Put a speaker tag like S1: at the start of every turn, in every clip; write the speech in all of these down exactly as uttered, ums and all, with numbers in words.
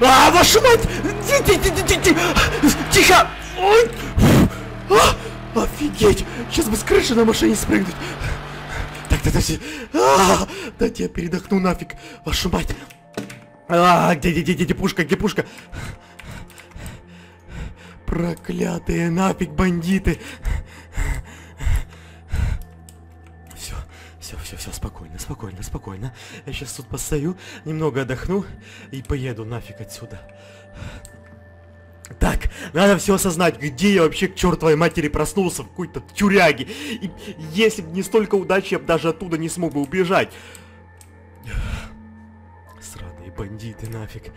S1: А, вашу мать! Тихо! Ой! А, офигеть! Сейчас бы с крыши на машине спрыгнуть. Так, так, так. А, дайте я передохну нафиг. Вашу мать. А, где, где, где, где пушка, где пушка? Проклятые нафиг бандиты. Все, все, все, все, спокойно, спокойно, спокойно. Я сейчас тут постою, немного отдохну и поеду нафиг отсюда. Так, надо все осознать, где я вообще к чертовой матери проснулся, в какой-то тюряге. И если бы не столько удачи, я бы даже оттуда не смог бы убежать. Сраные бандиты нафиг.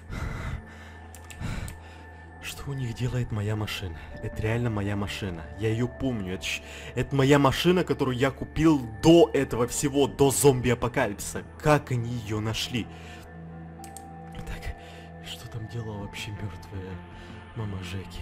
S1: Что у них делает моя машина? Это реально моя машина. Я ее помню. Это, это моя машина, которую я купил до этого всего, до зомби-апокалипсиса. Как они ее нашли? Так, что там делала вообще мертвая мама Жеки?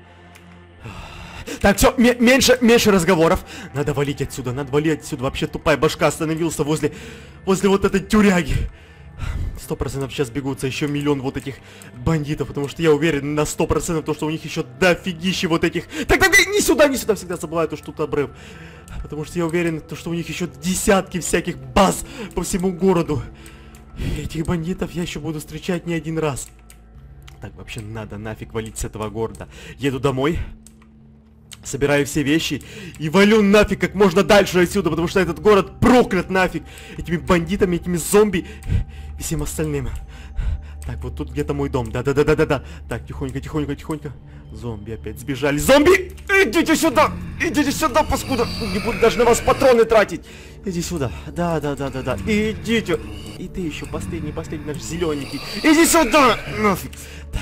S1: Так, все, меньше, меньше разговоров. Надо валить отсюда, надо валить отсюда. Вообще тупая башка остановился возле, возле вот этой тюряги. Сто процентов сейчас бегутся еще миллион вот этих бандитов, потому что я уверен на сто процентов, то, что у них еще дофигища вот этих... Так, так, не сюда, не сюда, всегда забываю, то, что тут обрыв. Потому что я уверен, то, что у них еще десятки всяких баз по всему городу. И этих бандитов я еще буду встречать не один раз. Так, вообще надо нафиг валить с этого города. Еду домой. Собираю все вещи и валю нафиг как можно дальше отсюда, потому что этот город проклят нафиг этими бандитами, этими зомби и всем остальным. Так, вот тут где-то мой дом. Да-да-да-да-да-да. Так, тихонько, тихонько, тихонько. Зомби опять сбежали. Зомби! Идите сюда! Идите сюда, паскуда! Не буду даже на вас патроны тратить. Иди сюда. Да-да-да-да-да. Идите. И ты еще последний, последний наш зелененький. Иди сюда! Нафиг. Так.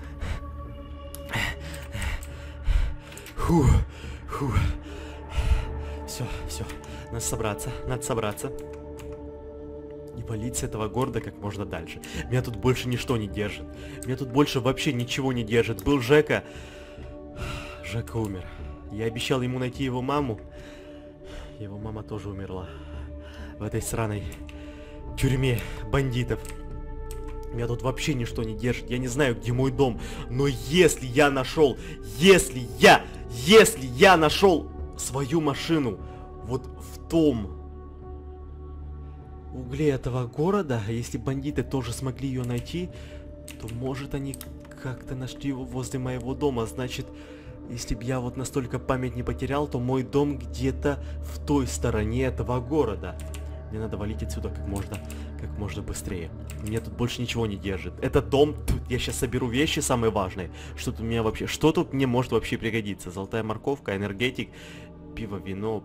S1: Фу, фу. Все, все. Надо собраться, надо собраться. И валить с этого города как можно дальше. Меня тут больше ничто не держит. Меня тут больше вообще ничего не держит. Был Жека. Жека умер. Я обещал ему найти его маму. Его мама тоже умерла. В этой сраной тюрьме бандитов. Меня тут вообще ничто не держит. Я не знаю, где мой дом. Но если я нашел, если я, если я нашел свою машину вот в том угле этого города, если бандиты тоже смогли ее найти, то может они как-то нашли его возле моего дома. Значит, если бы я вот настолько память не потерял, то мой дом где-то в той стороне этого города. Мне надо валить отсюда как можно, как можно быстрее. Мне тут больше ничего не держит. Этот дом, тут я сейчас соберу вещи самые важные. Что тут у меня вообще, что тут мне может вообще пригодиться? Золотая морковка, энергетик, пиво, вино,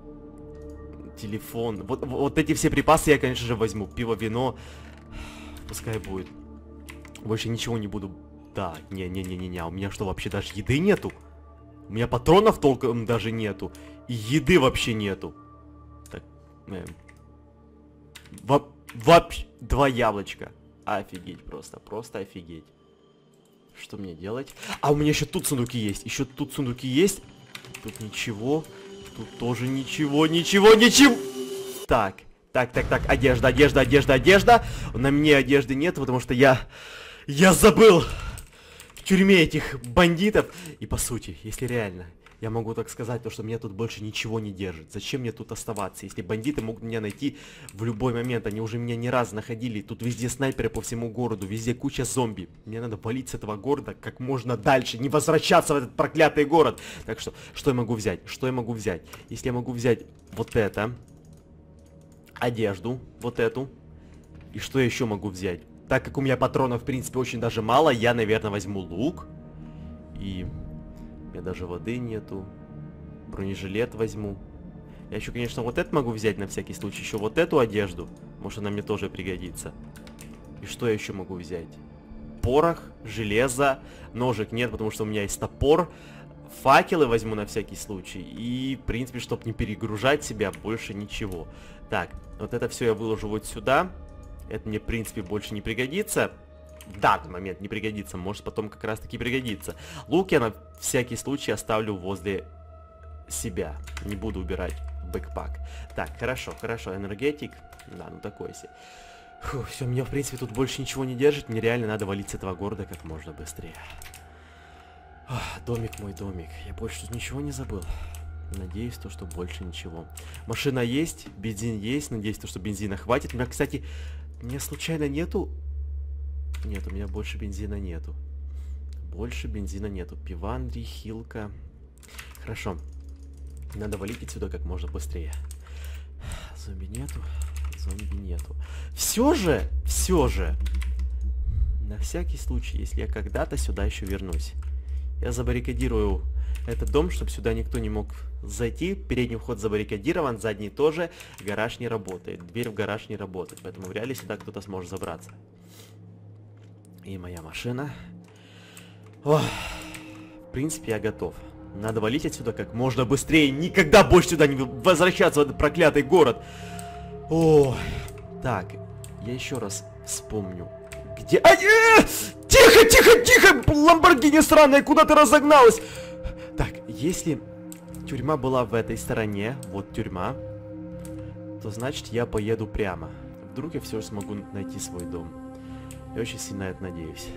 S1: телефон. Вот, вот эти все припасы я, конечно же, возьму. Пиво, вино, пускай будет. Больше ничего не буду. Да, не-не-не-не-не, у меня что, вообще даже еды нету? У меня патронов толком даже нету. И еды вообще нету. Так, эм. Воп, вообще, два яблочка. Офигеть просто, просто офигеть. Что мне делать? А у меня еще тут сундуки есть. Еще тут сундуки есть. Тут ничего. Тут тоже ничего, ничего, ничего. Так, так, так, так. Одежда, одежда, одежда, одежда. На мне одежды нет, потому что я... Я забыл в тюрьме этих бандитов. И по сути, если реально... Я могу так сказать, то, что меня тут больше ничего не держит. Зачем мне тут оставаться, если бандиты могут меня найти в любой момент? Они уже меня не раз находили. Тут везде снайперы по всему городу, везде куча зомби. Мне надо валить с этого города как можно дальше, не возвращаться в этот проклятый город. Так что, что я могу взять? Что я могу взять? Если я могу взять вот это, одежду, вот эту, и что я еще могу взять? Так как у меня патронов, в принципе, очень даже мало, я, наверное, возьму лук. И... У меня даже воды нету. Бронежилет возьму. Я еще, конечно, вот это могу взять на всякий случай. Еще вот эту одежду. Может, она мне тоже пригодится. И что я еще могу взять? Порох, железо. Ножик нет, потому что у меня есть топор. Факелы возьму на всякий случай. И, в принципе, чтобы не перегружать себя, больше ничего. Так, вот это все я выложу вот сюда. Это мне, в принципе, больше не пригодится. В данный момент не пригодится, может потом как раз таки пригодится. Лук я на всякий случай оставлю возле себя. Не буду убирать в бэкпак. Так, хорошо, хорошо, энергетик. Да, ну такой себе. Фу, все, меня, в принципе, тут больше ничего не держит. Мне реально надо валить с этого города как можно быстрее. Ах, домик мой, домик. Я больше тут ничего не забыл. Надеюсь, то, что больше ничего. Машина есть, бензин есть. Надеюсь, то, что бензина хватит. У меня, кстати, у меня случайно нету... Нет, у меня больше бензина нету. Больше бензина нету. Пивандри, хилка. Хорошо. Надо валить отсюда как можно быстрее. Зомби нету. Зомби нету. Все же, все же. На всякий случай, если я когда-то сюда еще вернусь, я забаррикадирую этот дом, чтобы сюда никто не мог зайти. Передний вход забаррикадирован, задний тоже. Гараж не работает. Дверь в гараж не работает. Поэтому вряд ли сюда кто-то сможет забраться. И моя машина. Ох. В принципе, я готов. Надо валить отсюда как можно быстрее. Никогда больше сюда не возвращаться, в этот проклятый город. Ой. Так, я еще раз вспомню. Где... А, э, тихо, тихо, тихо! Ламборгини сраная, куда ты разогналась? Так, если тюрьма была в этой стороне, вот тюрьма, то значит я поеду прямо. Вдруг я все же смогу найти свой дом. Я очень сильно это надеюсь.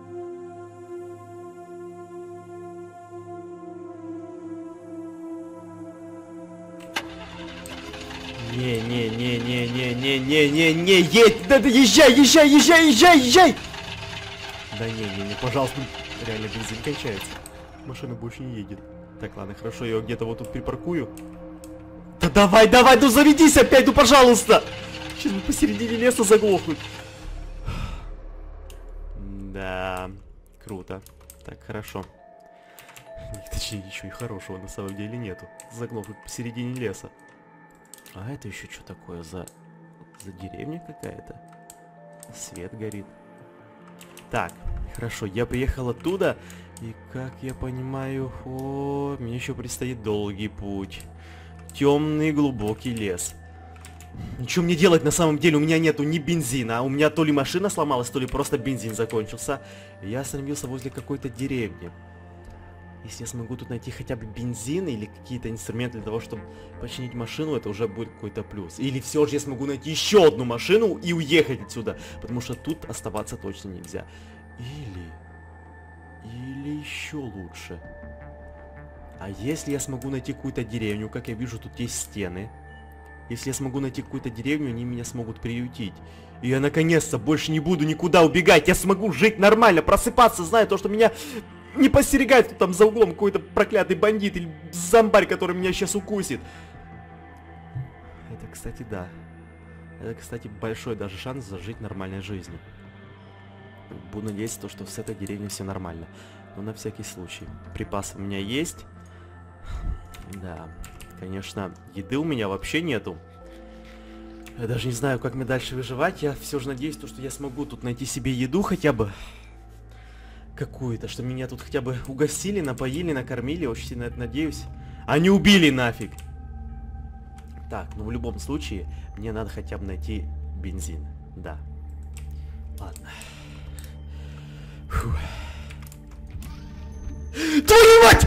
S1: Не-не-не-не-не-не-не-не-не, едь! Да, да, езжай, езжай, езжай, езжай, езжай! Да не-не-не, пожалуйста, реально бензин кончается. Машина больше не едет. Так, ладно, хорошо, я его где-то вот тут припаркую. Да давай, давай, ну заведись опять, ну пожалуйста! Сейчас мы посередине леса заглохнут. Да, круто. Так, хорошо. Точнее, ничего и хорошего на самом деле нету. Заглохнут посередине леса. А это еще что такое за... За деревня какая-то? Свет горит. Так, хорошо, я приехал оттуда. И как я понимаю... О, мне еще предстоит долгий путь. Темный глубокий лес. Ничего мне делать на самом деле? У меня нету ни бензина. У меня то ли машина сломалась, то ли просто бензин закончился. Я остановился возле какой-то деревни. Если я смогу тут найти хотя бы бензин или какие-то инструменты для того, чтобы починить машину, это уже будет какой-то плюс. Или все же я смогу найти еще одну машину и уехать отсюда. Потому что тут оставаться точно нельзя. Или... Или еще лучше. А если я смогу найти какую-то деревню, как я вижу, тут есть стены. Если я смогу найти какую-то деревню, они меня смогут приютить. И я наконец-то больше не буду никуда убегать. Я смогу жить нормально, просыпаться, зная то, что меня... Не постерегает, кто там за углом какой-то проклятый бандит или зомбарь, который меня сейчас укусит. Это, кстати, да. Это, кстати, большой даже шанс зажить нормальной жизнью. Буду надеяться, то, что с этой деревней все нормально. Но на всякий случай. Припасы у меня есть. Да, конечно, еды у меня вообще нету. Я даже не знаю, как мне дальше выживать. Я все же надеюсь, то, что я смогу тут найти себе еду хотя бы. Какую-то, что меня тут хотя бы угостили, напоили, накормили. Очень сильно это надеюсь. А не убили нафиг. Так, ну в любом случае, мне надо хотя бы найти бензин. Да. Ладно. Фух. Твою мать!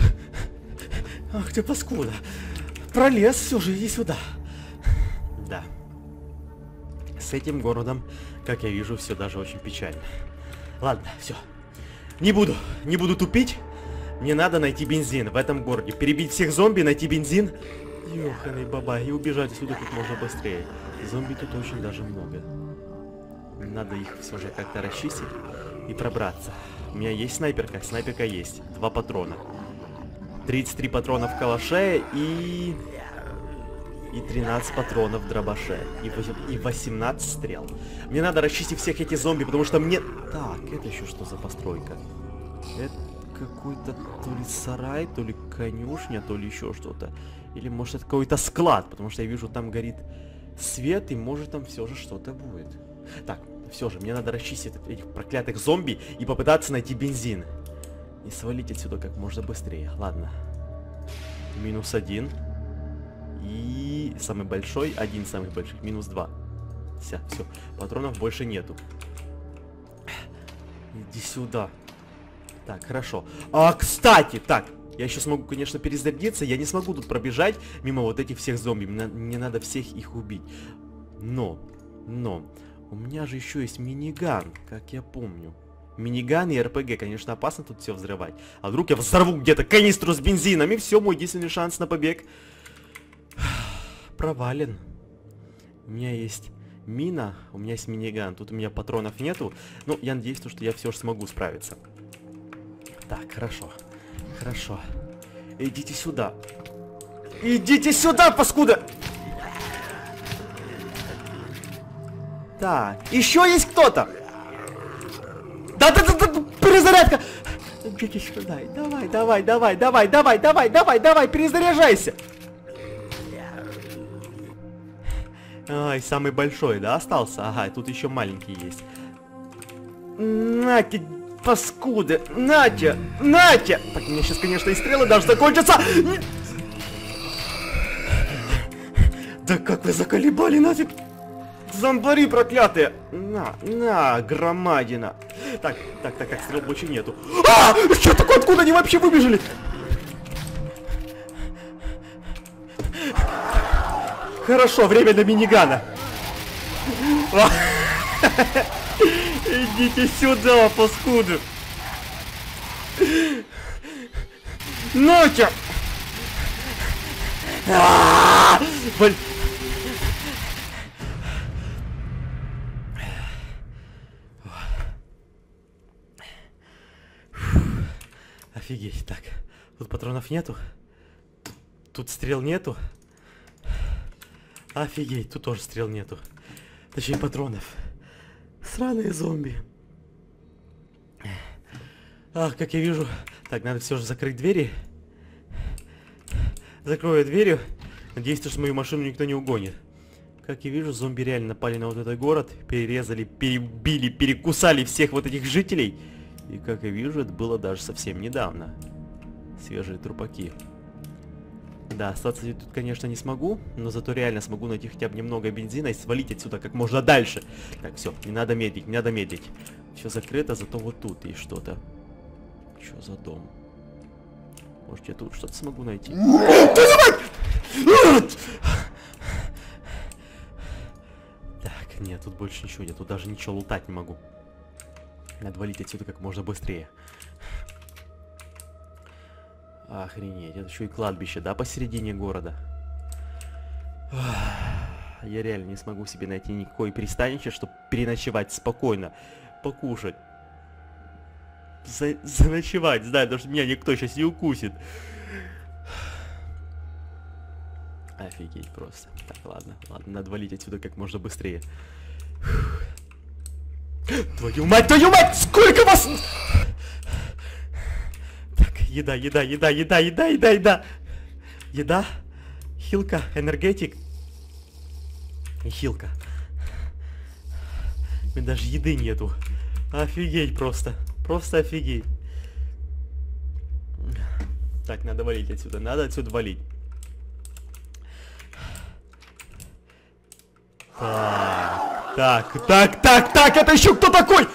S1: Ах ты паскуда. Пролез все же, иди сюда. Да. С этим городом, как я вижу, все даже очень печально. Ладно, все. Не буду, не буду тупить. Мне надо найти бензин в этом городе. Перебить всех зомби, найти бензин. Ёханый баба, и убежать отсюда как можно быстрее. Зомби тут очень даже много. Надо их все же как-то расчистить и пробраться. У меня есть снайперка, снайперка есть. Два патрона. тридцать три патрона в калаше и... И тринадцать патронов в дробаше. И восемнадцать стрел. Мне надо расчистить всех этих зомби, потому что мне... Так, это еще что за постройка? Это какой-то то ли сарай, то ли конюшня, то ли еще что-то. Или может это какой-то склад, потому что я вижу, там горит свет, и может там все же что-то будет. Так, все же, мне надо расчистить этих проклятых зомби и попытаться найти бензин. И свалить отсюда как можно быстрее. Ладно. Минус один. И самый большой, один из самых больших, минус два. Все, все, патронов больше нету. Иди сюда. Так, хорошо. А, кстати, так, я еще смогу, конечно, перезарядиться. Я не смогу тут пробежать мимо вот этих всех зомби. Мне, мне надо всех их убить. Но, но, У меня же еще есть миниган, как я помню. Миниган и РПГ, конечно, опасно тут все взрывать. А вдруг я взорву где-то канистру с бензином, и все, мой единственный шанс на побег провален. У меня есть мина, у меня есть миниган. Тут у меня патронов нету. Ну, я надеюсь, что я все же смогу справиться. Так, хорошо. Хорошо. Идите сюда. Идите сюда, паскуда! Так, еще есть кто-то! Да-да-да-да, перезарядка! Идите сюда, давай, давай, давай, давай, давай, давай, давай, давай, перезаряжайся! Ай, самый большой, да, остался? Ага, тут еще маленький есть. Нате, паскуды, нате, нате! Так, у меня сейчас, конечно, и стрелы даже закончатся! Да как вы заколебали, нафиг! Зомбари проклятые! На, на, громадина! Так, так, так, так, стрел больше нету. А! Что такое? Откуда они вообще выбежали? Хорошо, время на минигана. Идите сюда, паскуды! Ну-ка! Блин! Офигеть, так. Тут патронов нету. Тут, тут стрел нету. Офигеть, тут тоже стрел нету. Точнее, патронов. Сраные зомби. Ах, как я вижу. Так, надо все же закрыть двери. Закрою дверью. Надеюсь, что мою машину никто не угонит. Как я вижу, зомби реально напали на вот этот город. Перерезали, перебили, перекусали всех вот этих жителей. И как я вижу, это было даже совсем недавно. Свежие трупаки. Да, остаться тут, конечно, не смогу, но зато реально смогу найти хотя бы немного бензина и свалить отсюда как можно дальше. Так, все, не надо медлить, не надо медлить. Все закрыто, зато вот тут есть что-то. Что за дом? Может, я тут что-то смогу найти? Так, нет, тут больше ничего нет, тут даже ничего лутать не могу. Надо валить отсюда как можно быстрее. Охренеть, это еще и кладбище, да, посередине города. Я реально не смогу себе найти никакое пристанище, чтобы переночевать спокойно, покушать. За заночевать, знаю, потому что меня никто сейчас не укусит. Офигеть просто. Так, ладно, ладно, надо валить отсюда как можно быстрее. Твою мать, твою мать, сколько вас... Так, еда, еда, еда, еда, еда, еда, еда. Еда, хилка, энергетик. И хилка. У меня даже еды нету. Офигеть просто. Просто офигеть. Так, надо валить отсюда, надо отсюда валить. Так, так, так, так, так, это еще кто такой?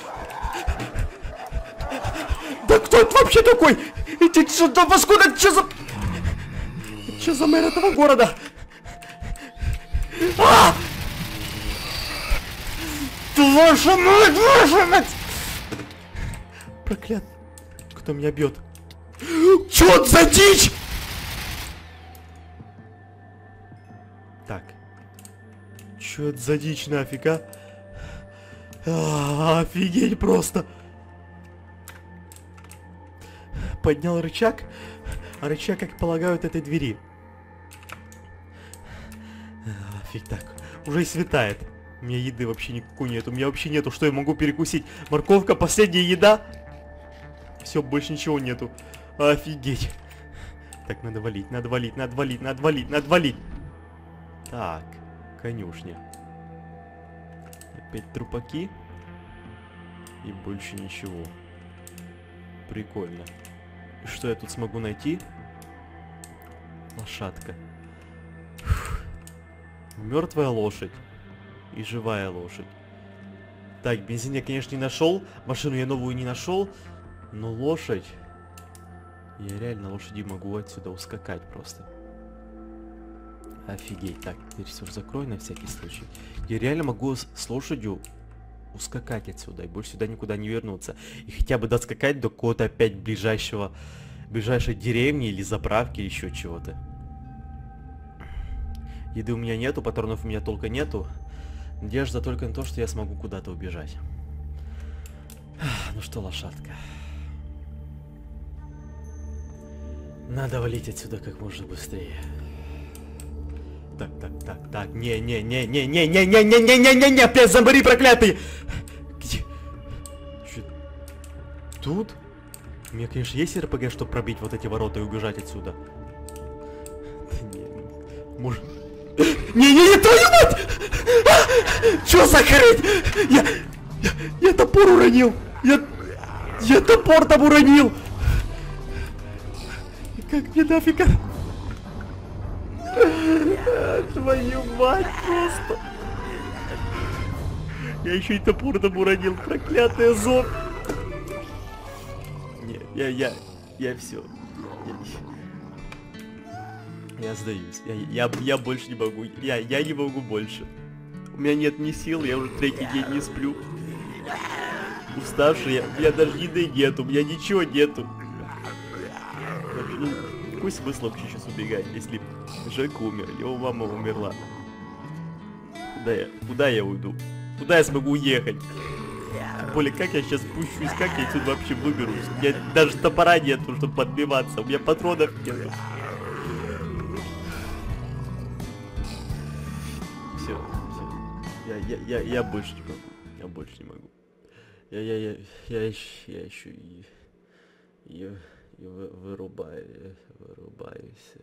S1: Да кто это вообще такой? Иди сюда, паскуда, что за... Что за мэр этого города? А! Ваша мать, ваша мать! Проклят. Кто меня бьет? Чё это за дичь? Так. Чё это за дичь нафиг, а? А, офигеть просто. Поднял рычаг. А рычаг, как полагают, этой двери. А, фиг так. Уже и светает. У меня еды вообще никакой нет. У меня вообще нету. Что я могу перекусить? Морковка, последняя еда. Все, больше ничего нету. Офигеть. Так, надо валить, надо валить, надо валить, надо валить, надо валить. Так, конюшня. Опять трупаки. И больше ничего. Прикольно. И что я тут смогу найти? Лошадка. Мертвая лошадь. И живая лошадь. Так, бензин я, конечно, не нашел. Машину я новую не нашел. Но лошадь... Я реально лошади могу отсюда ускакать просто. Офигеть. Так, теперь все закрой на всякий случай. Я реально могу с, с лошадью ускакать отсюда и больше сюда никуда не вернуться. И хотя бы доскакать до какого-то опять ближайшего, ближайшей деревни или заправки, или еще чего-то. Еды у меня нету, патронов у меня толка нету. Надежда только на то, что я смогу куда-то убежать. Ну что, лошадка. Надо валить отсюда как можно быстрее. Так, так, так, так, не, не, не, не, не, не, не, не, не, не, не, не, опять зомбари проклятые! Где? Чё? Тут? У меня, конечно, есть РПГ, чтобы пробить вот эти ворота и убежать отсюда. Да не, может... Не-не-не, твою мать! А! Чё за хрень? Я, я, я топор уронил! Я, я топор там уронил! Как мне нафиг? Твою мать просто! Я еще и топор там уронил, проклятая зон! Не, я, я, я все. Я, я сдаюсь. Я, я, я больше не могу. Я, я не могу больше. У меня нет ни сил, я уже третий день не сплю. Уставший я. У меня даже еды нет, у меня ничего нету. Ну, какой смысл вообще сейчас убегать, если Жека умер, его мама умерла? Куда я, куда я уйду? Куда я смогу уехать? Тем более, как я сейчас спущусь, как я отсюда вообще выберусь? У меня даже топора нету, чтобы подбиваться, у меня патронов нету. Все, все. Я, я, я, я больше не могу. Я больше не могу. Я, я, я, я, еще, я еще и... и... И вы, вырубаю, вырубаюсь.